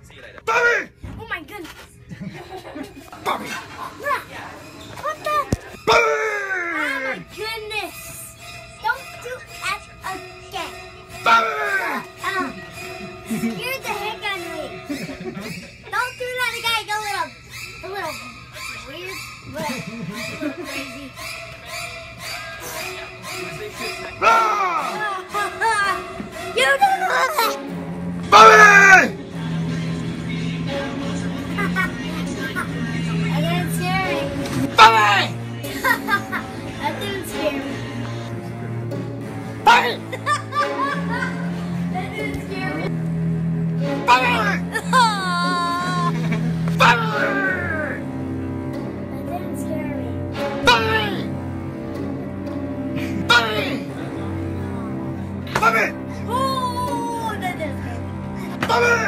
Bobby! Oh my goodness. Bobby! What the? Bobby! Oh my goodness. Don't do that again. Bobby! Scared the heck out of me. Don't do that again. A little weird, but a little crazy. Ah! You did it! Bobby! That didn't scare me. Bobby! That didn't scare me. Bobby! That didn't scare me. Bobby! Bobby! That didn't scare me. Bobby! Bobby! Bobby! Oh, that didn't scare me. Bobby!